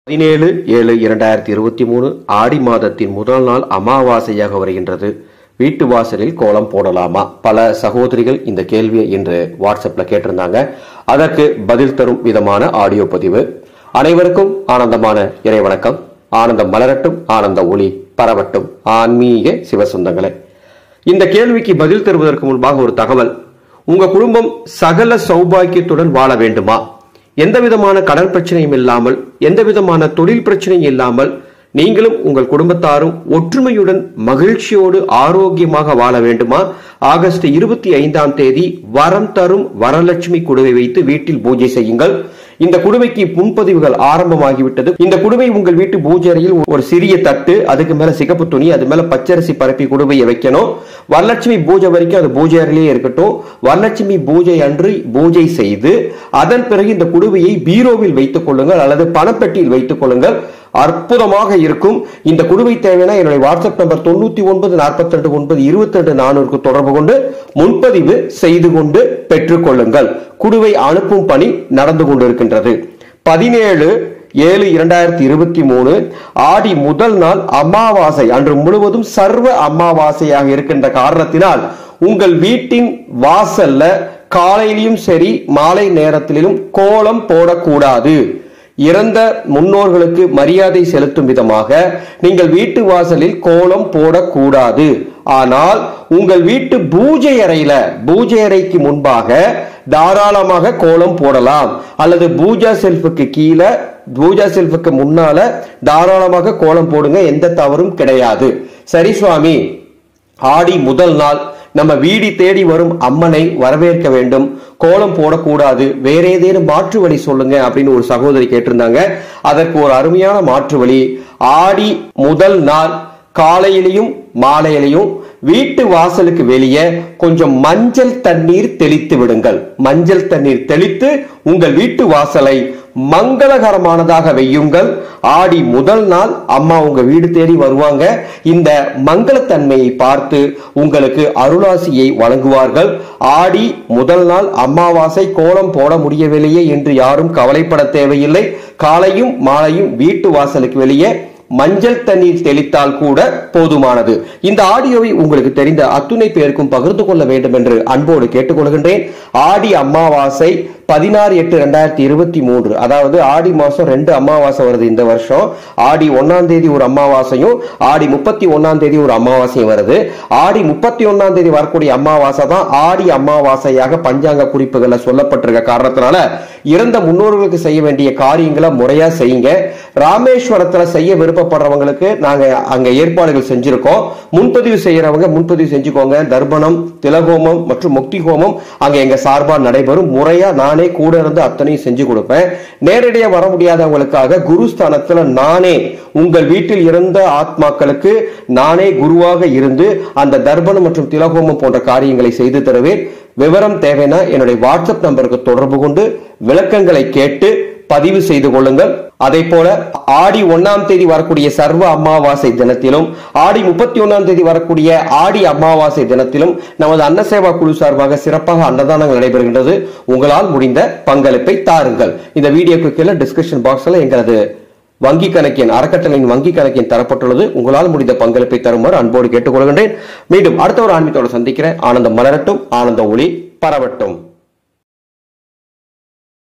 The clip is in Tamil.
17/7/2023 ஆடி மாதத்தின் முதல் நாள் அமாவாசையாக வருகின்றது. வீட்டு வாசலில் கோலம் போடலாமா? பல சகோதரிகள் இந்த கேள்வியை இன்று வாட்ஸ்அப்ல கேட்டிருந்தாங்க. அதற்கு பதில் தரும் விதமான ஆடியோ பதிவு. அனைவருக்கும் ஆனந்தமான இறைவணக்கம். ஆனந்தம் மலரட்டும், ஆனந்த ஒளி பரவட்டும். ஆன்மீக சிவசொந்தங்களே, இந்த கேள்விக்கு பதில் தருவதற்கு முன்பாக ஒரு தகவல். உங்க குடும்பம் சகல சௌபாக்கியத்துடன் வாழ வேண்டுமா? எந்த விதமான கடன் பிரச்சனையும் இல்லாமல், எந்த விதமான தொழில் பிரச்சனையும் இல்லாமல், நீங்களும் உங்கள் குடும்பத்தாரும் ஒற்றுமையுடன் மகிழ்ச்சியோடு ஆரோக்கியமாக வாழ வேண்டுமா? ஆகஸ்ட் 25ஆம் தேதி வரம் தரும் வரலட்சுமி குடுவை வைத்து வீட்டில் பூஜை செய்யுங்கள். இந்த குடுவைக்கு முன்பதிவுகள் ஆரம்பமாகிவிட்டது. இந்த குடுவை உங்கள் வீட்டு பூஜை அறையில் ஒரு சிறிய தட்டு, அதுக்கு மேல சிகப்பு துணி, அது மேல பச்சரிசி பரப்பி குடுவையை வைக்கணும். வரலட்சுமி பூஜை வரைக்கும் அது பூஜை அறையிலேயே இருக்கட்டும். வரலட்சுமி பூஜை அன்று பூஜை செய்து அதன் பிறகு இந்த குடுவையை பீரோவில் வைத்துக் கொள்ளுங்கள் அல்லது பணப்பெட்டியில் வைத்துக் கொள்ளுங்கள். அற்புதமாக இருக்கும். இந்த குடுவை தேவையான என்னுடைய வாட்ஸ்அப் நம்பர் 9942292224 தொடர்பு கொண்டு முன்பதிவு செய்து கொண்டு பெற்றுக் கொள்ளுங்கள். குடுவை அனுப்பும் பணி நடந்து கொண்டிருக்கின்றது. 17/7/2023 ஆடி முதல் நாள் அமாவாசை அன்று முழுவதும் சர்வ அமாவாசையாக இருக்கின்ற காரணத்தினால் உங்கள் வீட்டின் வாசல்ல காலையிலும் சரி மாலை நேரத்திலும் கோலம் போடக்கூடாது. இறந்த முன்னோர்களுக்கு மரியாதை செலுத்தும் விதமாக நீங்கள் வீட்டு வாசலில் கோலம் போடக்கூடாது. ஆனால் உங்கள் வீட்டு பூஜை அறைக்கு முன்பாக தாராளமாக கோலம் போடலாம். அல்லது பூஜா செல்ஃபுக்கு கீழே, பூஜா செல்ஃபுக்கு முன்னால தாராளமாக கோலம் போடுங்க. எந்த தவறும் கிடையாது. சரி சுவாமி, ஆடி முதல் நாள் நம்ம வீடு தேடி வரும் அம்மனை வரவேற்க வேண்டும், கோலம் போடக்கூடாது, வேற ஏதேனும் மாற்று வழி சொல்லுங்க அப்படின்னு ஒரு சகோதரி கேட்டிருந்தாங்க. அதற்கு ஒரு அருமையான மாற்று வழி. ஆடி முதல் நாள் காலையிலையும் மாலையிலையும் வீட்டு வாசலுக்கு வெளியே கொஞ்சம் மஞ்சள் தண்ணீர் தெளித்து விடுங்கள். மஞ்சள் தண்ணீர் தெளித்து உங்கள் வீட்டு வாசலை மங்களகரமானதாக வையுங்கள். ஆடி முதல் நாள் அம்மா உங்க வீடு தேடி வருவாங்க. இந்த மங்களத்தன்மையை பார்த்து உங்களுக்கு அருளாசியை வழங்குவார்கள். ஆடி முதல் நாள் அமாவாசை கோலம் போட முடியவில்லையே என்று யாரும் கவலைப்பட தேவையில்லை. காலையும் மாலையும் வீட்டு வாசலுக்கு வெளியே மஞ்சள் தண்ணீர் தெளித்தால் கூட போதுமானது. இந்த ஆடியோவை உங்களுக்கு தெரிந்த அத்துணை பேருக்கும் பகிர்ந்து கொள்ள வேண்டும் என்று அன்போடு கேட்டுக்கொள்கின்றேன். ஆடி அமாவாசை 16/8/2023, அதாவது ஆடி மாசம் 2 அமாவாசை வருது இந்த வருஷம். ஆடி 1ஆம் தேதி ஒரு அமாவாசையும் ஆடி 31ஆம் தேதி ஒரு அமாவாசையும் வருது. ஆடி 31ஆம் தேதி வரக்கூடிய அமாவாசை தான் ஆடி அமாவாசையாக பஞ்சாங்க குறிப்புகள்ல சொல்லப்பட்டிருக்க காரணத்தினால இறந்த முன்னோர்களுக்கு செய்ய வேண்டிய காரியங்களை முறையா செய்யுங்க. ராமேஸ்வரத்துல செய்ய விருப்பப்படுறவங்களுக்கு நாங்க அங்க ஏற்பாடுகள் செஞ்சிருக்கோம். முன்பதிவு செய்யறவங்க முன்பதிவு செஞ்சுக்கோங்க. தர்ப்பணம், திலகோமம் மற்றும் முக்தி ஹோமம் அங்க எங்க சார்பா நடைபெறும். முறையா நானே கூட இருந்து அத்தனையும் செஞ்சு கொடுப்பேன். நேரடியா வர முடியாதவங்களுக்காக குருஸ்தானத்துல நானே உங்கள் வீட்டில் இருந்த ஆத்மாக்களுக்கு நானே குருவாக இருந்து அந்த தர்ப்பணம் மற்றும் திலகோமம் போன்ற காரியங்களை செய்து தருவேன். விவரம் தேவைன்னா என்னுடைய வாட்ஸ்அப் நம்பருக்கு தொடர்பு கொண்டு விளக்கங்களை கேட்டு பதிவு செய்து கொள்ளுங்கள். அதே போல ஆடி 1ஆம் தேதி வரக்கூடிய சர்வ அமாவாசை தினத்திலும் ஆடி 31ஆம் தேதி வரக்கூடிய ஆடி அமாவாசை தினத்திலும் நமது அன்னசேவா குழு சார்பாக சிறப்பாக அன்னதானங்கள் நடைபெறுகின்றது. உங்களால் முடிந்த பங்களிப்பை தாருங்கள். இந்த வீடியோக்கு கீழே டிஸ்கிரிப்ஷன் பாக்ஸ்ல எங்களது வங்கி கணக்கின் அறக்கட்டளையின் வங்கி கணக்கின் தரப்பட்டுள்ளது. உங்களால் முடிந்த பங்களிப்பை தருமாறு அன்போடு கேட்டுக்கொள்கின்றேன். மீண்டும் அடுத்த ஒரு ஆன்மீகத்தோடு சந்திக்கிறேன். ஆனந்தம் மலரட்டும், ஆனந்த ஒளி பரவட்டும்.